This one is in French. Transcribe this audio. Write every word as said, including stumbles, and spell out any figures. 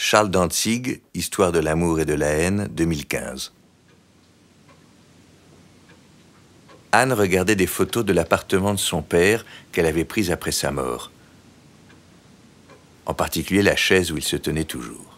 Charles Dantzig, Histoire de l'amour et de la haine, deux mille quinze. Anne regardait des photos de l'appartement de son père qu'elle avait pris après sa mort. En particulier la chaise où il se tenait toujours.